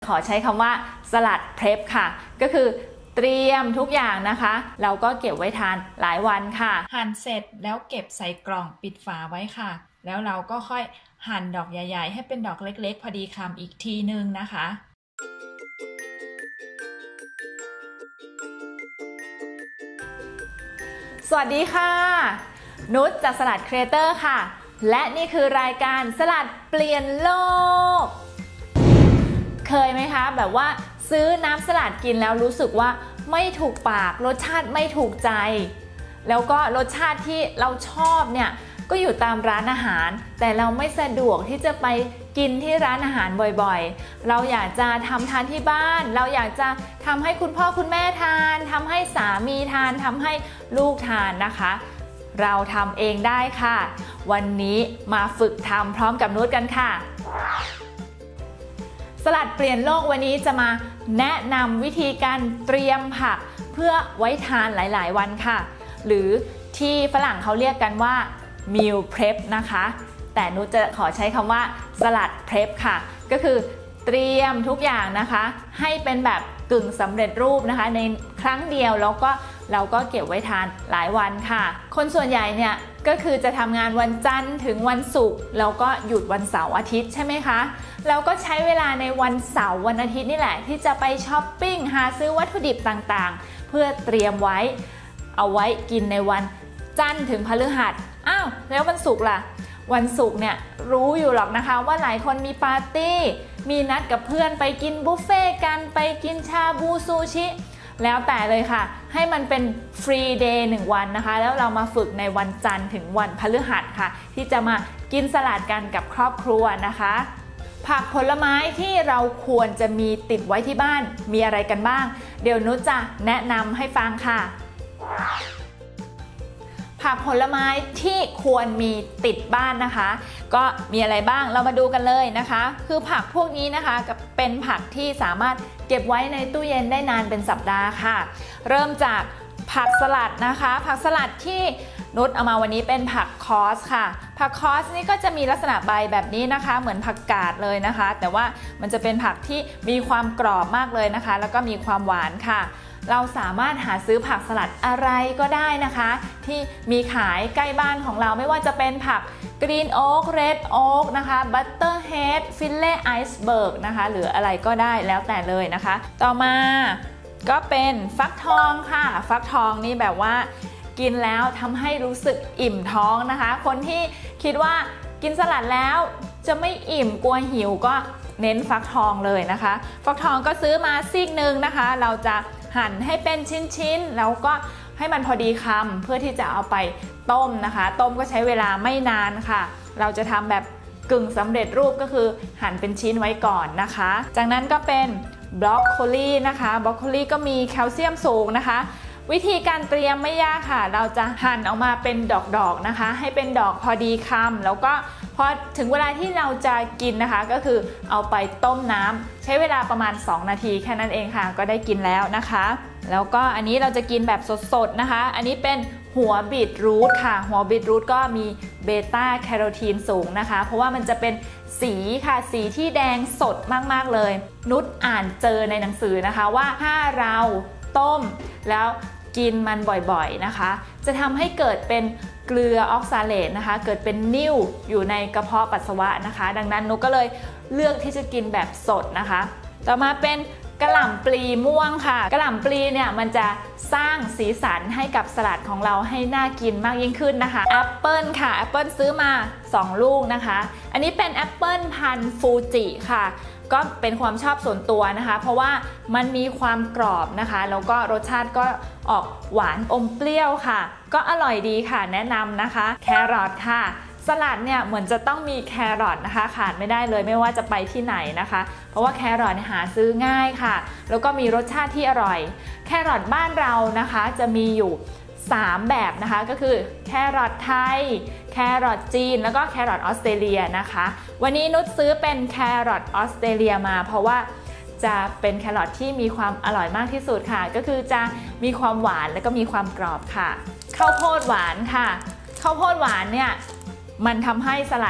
ขอใช้คำว่าสลัดเพรพค่ะก็คือเตรียมทุกอย่างนะคะเราก็เก็บไว้ทานหลายวันค่ะหั่นเสร็จแล้วเก็บใส่กล่องปิดฝาไว้ค่ะแล้วเราก็ค่อยหั่นดอกใหญ่ๆให้เป็นดอกเล็กๆพอดีคำอีกทีนึงนะคะสวัสดีค่ะนุชจากสลัดครีเอเตอร์ค่ะและนี่คือรายการสลัดเปลี่ยนโลกเคยไหมคะแบบว่าซื้อน้ำสลัดกินแล้วรู้สึกว่าไม่ถูกปากรสชาติไม่ถูกใจแล้วก็รสชาติที่เราชอบเนี่ยก็อยู่ตามร้านอาหารแต่เราไม่สะดวกที่จะไปกินที่ร้านอาหารบ่อยๆเราอยากจะทานที่บ้านเราอยากจะทำให้คุณพ่อคุณแม่ทานทำให้สามีทานทำให้ลูกทานนะคะเราทำเองได้ค่ะวันนี้มาฝึกทำพร้อมกับนุชกันค่ะสลัดเปลี่ยนโลกวันนี้จะมาแนะนำวิธีการเตรียมผักเพื่อไว้ทานหลายๆวันค่ะหรือที่ฝรั่งเขาเรียกกันว่า meal prep นะคะแต่นุชจะขอใช้คำว่าสลัด prep ค่ะก็คือเตรียมทุกอย่างนะคะให้เป็นแบบกึ่งสำเร็จรูปนะคะในครั้งเดียวแล้วก็เราก็เก็บไว้ทานหลายวันค่ะคนส่วนใหญ่เนี่ยก็คือจะทำงานวันจันทร์ถึงวันศุกร์แล้วก็หยุดวันเสาร์อาทิตย์ใช่ไหมคะแล้วก็ใช้เวลาในวันเสาร์วันอาทิตย์นี่แหละที่จะไปช้อปปิ้งหาซื้อวัตถุดิบต่างๆเพื่อเตรียมไว้เอาไว้กินในวันจันทร์ถึงพฤหัสอ้าวแล้ววันศุกร์ล่ะวันศุกร์เนี่ยรู้อยู่หรอกนะคะว่าหลายคนมีปาร์ตี้มีนัดกับเพื่อนไปกินบุฟเฟ่กันไปกินชาบูซูชิแล้วแต่เลยค่ะให้มันเป็นฟรีเดย์1วันนะคะแล้วเรามาฝึกในวันจันทร์ถึงวันพฤหัสค่ะที่จะมากินสลัดกันกับครอบครัวนะคะผักผลไม้ที่เราควรจะมีติดไว้ที่บ้านมีอะไรกันบ้างเดี๋ยวนุชจะแนะนำให้ฟังค่ะผักผลไม้ที่ควรมีติดบ้านนะคะก็มีอะไรบ้างเรามาดูกันเลยนะคะคือผักพวกนี้นะคะเป็นผักที่สามารถเก็บไว้ในตู้เย็นได้นานเป็นสัปดาห์ค่ะเริ่มจากผักสลัดนะคะผักสลัดที่นุชเอามาวันนี้เป็นผักคอสค่ะผักคอสนี่ก็จะมีลักษณะใบแบบนี้นะคะเหมือนผักกาดเลยนะคะแต่ว่ามันจะเป็นผักที่มีความกรอบมากเลยนะคะแล้วก็มีความหวานค่ะเราสามารถหาซื้อผักสลัดอะไรก็ได้นะคะที่มีขายใกล้บ้านของเราไม่ว่าจะเป็นผักกรีนโอ๊กเรดโอ๊กนะคะบัตเตอร์เฮดฟิลเล่ไอซ์เบิร์กนะคะหรืออะไรก็ได้แล้วแต่เลยนะคะต่อมาก็เป็นฟักทองค่ะฟักทองนี่แบบว่ากินแล้วทำให้รู้สึกอิ่มท้องนะคะคนที่คิดว่ากินสลัดแล้วจะไม่อิ่มกลัวหิวก็เน้นฟักทองเลยนะคะฟักทองก็ซื้อมาซีกหนึ่งนะคะเราจะหั่นให้เป็นชิ้นๆแล้วก็ให้มันพอดีคำเพื่อที่จะเอาไปต้มนะคะต้มก็ใช้เวลาไม่นานค่ะเราจะทำแบบกึ่งสำเร็จรูปก็คือหั่นเป็นชิ้นไว้ก่อนนะคะจากนั้นก็เป็นบรอกโคลีนะคะบรอกโคลีก็มีแคลเซียมสูงนะคะวิธีการเตรียมไม่ยากค่ะเราจะหั่นออกมาเป็นดอกๆนะคะให้เป็นดอกพอดีคำแล้วก็พอถึงเวลาที่เราจะกินนะคะก็คือเอาไปต้มน้ำใช้เวลาประมาณ2นาทีแค่นั้นเองค่ะก็ได้กินแล้วนะคะแล้วก็อันนี้เราจะกินแบบสดๆนะคะอันนี้เป็นหัวบีทรูทค่ะหัวบีทรูทก็มีเบต้าแคโรทีนสูงนะคะเพราะว่ามันจะเป็นสีค่ะสีที่แดงสดมากๆเลยนุชอ่านเจอในหนังสือนะคะว่าถ้าเราต้มแล้วกินมันบ่อยๆนะคะจะทำให้เกิดเป็นเกลือออกซาเลตนะคะเกิดเป็นนิ่วอยู่ในกระเพาะปัสสาวะนะคะดังนั้นนุชก็เลยเลือกที่จะกินแบบสดนะคะต่อมาเป็นกะหล่ำปลีม่วงค่ะกะหล่ำปลีเนี่ยมันจะสร้างสีสันให้กับสลัดของเราให้น่ากินมากยิ่งขึ้นนะคะแอปเปิลค่ะแอปเปิลซื้อมา2ลูกนะคะอันนี้เป็นแอปเปิลพันธุ์ฟูจิค่ะก็เป็นความชอบส่วนตัวนะคะเพราะว่ามันมีความกรอบนะคะแล้วก็รสชาติก็ออกหวานอมเปรี้ยวค่ะก็อร่อยดีค่ะแนะนำนะคะแครอทค่ะสลัดเนี่ยเหมือนจะต้องมีแครอทนะคะขาดไม่ได้เลยไม่ว่าจะไปที่ไหนนะคะเพราะว่าแครอทหาซื้อง่ายค่ะแล้วก็มีรสชาติที่อร่อยแครอทบ้านเรานะคะจะมีอยู่3แบบนะคะก็คือแครอทไทยแครอทจีนแล้วก็แครอทออสเตรเลียนะคะวันนี้นุชซื้อเป็นแครอทออสเตรเลียมาเพราะว่าจะเป็นแครอทที่มีความอร่อยมากที่สุดค่ะก็คือจะมีความหวานและก็มีความกรอบค่ะข้าวโพดหวานค่ะข้าวโพดหวานเนี่ยมันทำให้สลัด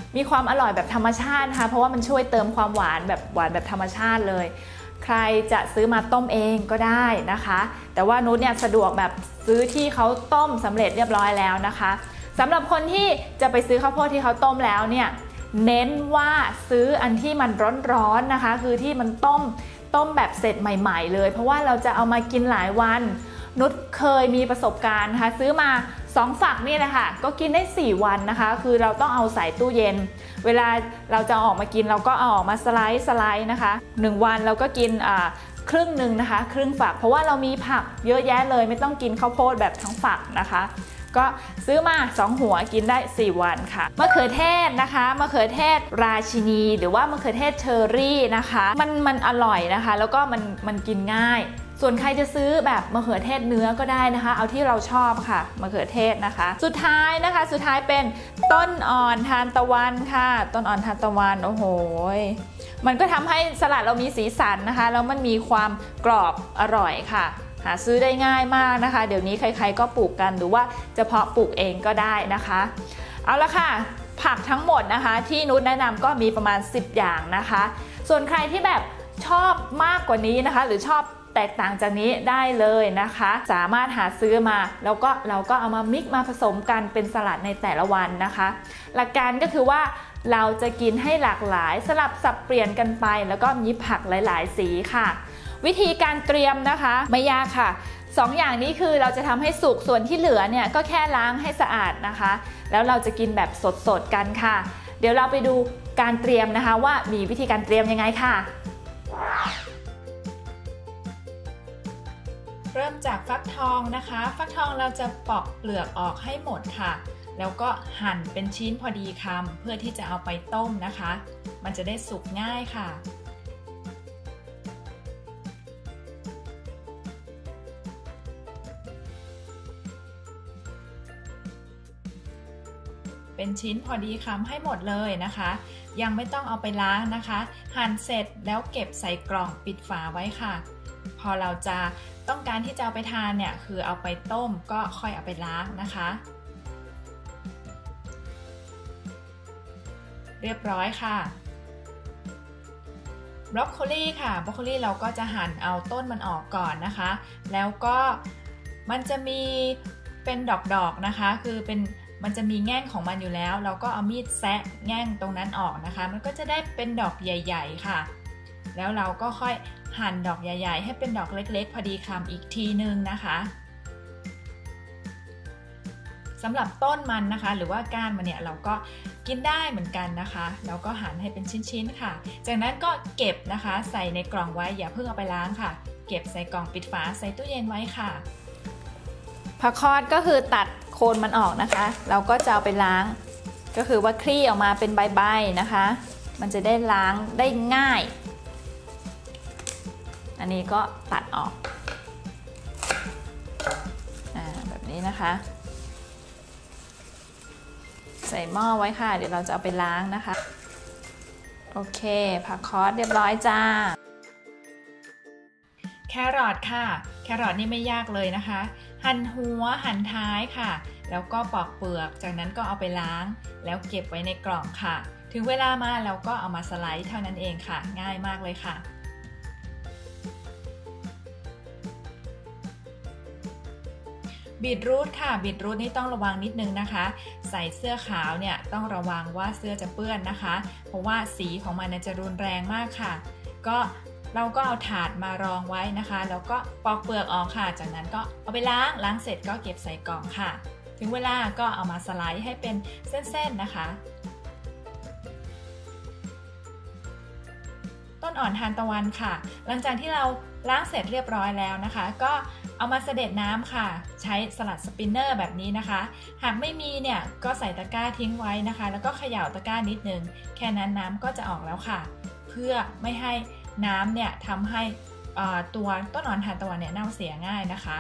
มีความอร่อยแบบธรรมชาตินะคะเพราะว่ามันช่วยเติมความหวานแบบธรรมชาติเลยใครจะซื้อมาต้มเองก็ได้นะคะแต่ว่านุชเนี่ยสะดวกแบบซื้อที่เขาต้มสำเร็จเรียบร้อยแล้วนะคะสำหรับคนที่จะไปซื้อข้าวโพดที่เขาต้มแล้วเนี่ยเน้นว่าซื้ออันที่มันร้อนๆนะคะคือที่มันต้มแบบเสร็จใหม่ๆเลยเพราะว่าเราจะเอามากินหลายวันนุชเคยมีประสบการณ์นะคะซื้อมา2 ฝักนี่แหละค่ะก็กินได้4 วันนะคะคือเราต้องเอาใส่ตู้เย็นเวลาเราจะออกมากินเราก็เอาออกมาสไลด์นะคะ1 วันเราก็กินครึ่งหนึ่งนะคะครึ่งฝักเพราะว่าเรามีผักเยอะแยะเลยไม่ต้องกินข้าวโพดแบบทั้งฝักนะคะก็ซื้อมา2 หัวกินได้4 วันค่ะมะเขือเทศนะคะมะเขือเทศราชินีหรือว่ามะเขือเทศเชอร์รี่นะคะมันอร่อยนะคะแล้วก็มันกินง่ายส่วนใครจะซื้อแบบมะเขือเทศเนื้อก็ได้นะคะเอาที่เราชอบค่ะมะเขือเทศนะคะสุดท้ายเป็นต้นอ่อนทานตะวันค่ะต้นอ่อนทานตะวันโอ้โหมันก็ทำให้สลัดเรามีสีสันนะคะแล้วมันมีความกรอบอร่อยค่ะหาซื้อได้ง่ายมากนะคะเดี๋ยวนี้ใครๆก็ปลูกกันหรือว่าจะเพาะปลูกเองก็ได้นะคะเอาละค่ะผักทั้งหมดนะคะที่นุชแนะนำก็มีประมาณ10 อย่างนะคะส่วนใครที่แบบชอบมากกว่านี้นะคะหรือชอบแตกต่างจากนี้ได้เลยนะคะสามารถหาซื้อมาแล้วก็เราก็เอามามิกซ์มาผสมกันเป็นสลัดในแต่ละวันนะคะหลักการก็คือว่าเราจะกินให้หลากหลายสลับสับเปลี่ยนกันไปแล้วก็มีผักหลายๆสีค่ะวิธีการเตรียมนะคะไม่ยากค่ะ2 อย่างนี้คือเราจะทำให้สุกส่วนที่เหลือเนี่ยก็แค่ล้างให้สะอาดนะคะแล้วเราจะกินแบบสดๆกันค่ะเดี๋ยวเราไปดูการเตรียมนะคะว่ามีวิธีการเตรียมยังไงค่ะเริ่มจากฟักทองนะคะฟักทองเราจะปอกเปลือกออกให้หมดค่ะแล้วก็หั่นเป็นชิ้นพอดีคำเพื่อที่จะเอาไปต้มนะคะมันจะได้สุกง่ายค่ะเป็นชิ้นพอดีคำให้หมดเลยนะคะยังไม่ต้องเอาไปล้างนะคะหั่นเสร็จแล้วเก็บใส่กล่องปิดฝาไว้ค่ะพอเราจะต้องการที่จะเอาไปทานเนี่ยคือเอาไปต้มก็ค่อยเอาไปล้างนะคะเรียบร้อยค่ะบรอกโคลีค่ะบรอกโคลีเราก็จะหั่นเอาต้นมันออกก่อนนะคะแล้วก็มันจะมีเป็นดอกๆนะคะคือมันจะมีแง่งของมันอยู่แล้วเราก็เอามีดแซะแง่งตรงนั้นออกนะคะมันก็จะได้เป็นดอกใหญ่ๆค่ะแล้วเราก็ค่อยหั่นดอกใหญ่ๆให้เป็นดอกเล็กๆพอดีคำอีกทีนึงนะคะสำหรับต้นมันนะคะหรือว่าก้านมันเนี่ยเราก็กินได้เหมือนกันนะคะแล้วก็หั่นให้เป็นชิ้นๆค่ะจากนั้นก็เก็บนะคะใส่ในกล่องไว้อย่าเพิ่งเอาไปล้างค่ะเก็บใส่กล่องปิดฝาใส่ตู้เย็นไว้ค่ะผักคอสก็คือตัดโคนมันออกนะคะเราก็จะเอาไปล้างก็คือว่าคลี่ออกมาเป็นใบๆนะคะมันจะได้ล้างได้ง่ายอันนี้ก็ตัดออกแบบนี้นะคะใส่หม้อไว้ค่ะเดี๋ยวเราจะเอาไปล้างนะคะโอเคผักคอสเรียบร้อยจ้าแครอทค่ะแครอทนี่ไม่ยากเลยนะคะหั่นหัวหั่นท้ายค่ะแล้วก็ปอกเปลือกจากนั้นก็เอาไปล้างแล้วเก็บไว้ในกล่องค่ะถึงเวลามาเราก็เอามาสไลด์เท่านั้นเองค่ะง่ายมากเลยค่ะบีทรูทค่ะบีทรูทนี่ต้องระวังนิดนึงนะคะใส่เสื้อขาวเนี่ยต้องระวังว่าเสื้อจะเปื้อนนะคะเพราะว่าสีของมันจะรุนแรงมากค่ะก็เราก็เอาถาดมารองไว้นะคะแล้วก็ปอกเปลือกออกค่ะจากนั้นก็เอาไปล้างเสร็จก็เก็บใส่กล่องค่ะถึงเวลาก็เอามาสไลด์ให้เป็นเส้นๆนะคะต้นอ่อนทานตะวันค่ะหลังจากที่เราล้างเสร็จเรียบร้อยแล้วนะคะก็เอามาเสด็จน้ำค่ะใช้สลัดสปินเนอร์แบบนี้นะคะหากไม่มีเนี่ยก็ใส่ตะกร้าทิ้งไว้นะคะแล้วก็เขย่าตะกร้านิดนึงแค่นั้นน้ำก็จะออกแล้วค่ะเพื่อไม่ให้น้ำเนี่ยทำให้ตัวต้นอ่อนทานตะวันเนี่ยเน่าเสียง่ายนะคะ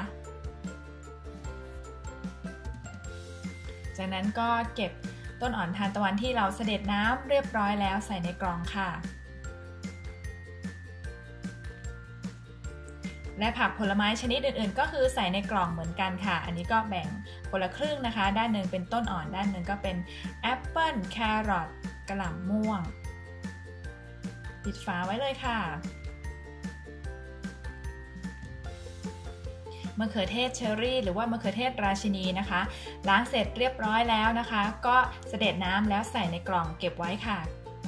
จากนั้นก็เก็บต้นอ่อนทานตะวันที่เราเสด็จน้ำเรียบร้อยแล้วใส่ในกล่องค่ะและผักผลไม้ชนิดอื่นๆก็คือใส่ในกล่องเหมือนกันค่ะอันนี้ก็แบ่งคนละครึ่งนะคะด้านหนึ่งเป็นต้นอ่อนด้านหนึ่งก็เป็นแอปเปิ้ลแครอทกะหล่ำม่วงปิดฝาไว้เลยค่ะมะเขือเทศเชอร์รี่หรือว่ามะเขือเทศราชินีนะคะล้างเสร็จเรียบร้อยแล้วนะคะก็เสด็จน้ำแล้วใส่ในกล่องเก็บไว้ค่ะ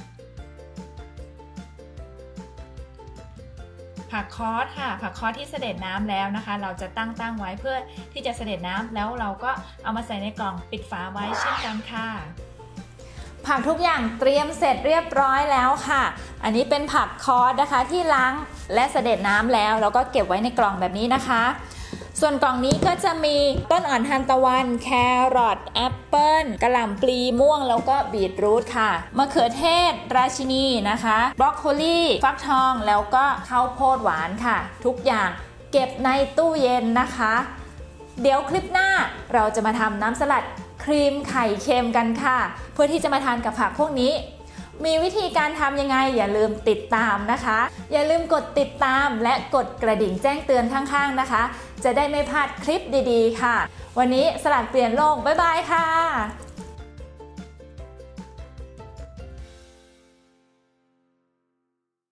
ผักคอสค่ะผักคอสที่เสด็จน้ำแล้วนะคะเราจะตั้งไว้เพื่อที่จะเสด็จน้ำแล้วเราก็เอามาใส่ในกล่องปิดฝาไว้เช่นกันค่ะผักทุกอย่างเตรียมเสร็จเรียบร้อยแล้วค่ะอันนี้เป็นผักคอสนะคะที่ล้างและเสด็จน้ำแล้วก็เก็บไว้ในกล่องแบบนี้นะคะส่วนกล่องนี้ก็จะมีต้นอ่อนทานตะวันแครอทแอปเปิ้ลกะหล่ำปลีม่วงแล้วก็บีทรูทค่ะมะเขือเทศราชินีนะคะบรอกโคลีฟักทองแล้วก็ข้าวโพดหวานค่ะทุกอย่างเก็บในตู้เย็นนะคะเดี๋ยวคลิปหน้าเราจะมาทำน้ำสลัดครีมไข่เค็มกันค่ะเพื่อที่จะมาทานกับผักพวกนี้มีวิธีการทำยังไงอย่าลืมติดตามนะคะอย่าลืมกดติดตามและกดกระดิ่งแจ้งเตือนข้างๆนะคะจะได้ไม่พลาดคลิปดีๆค่ะวันนี้สลัดเปลี่ยนโลกบ๊ายบายค่ะ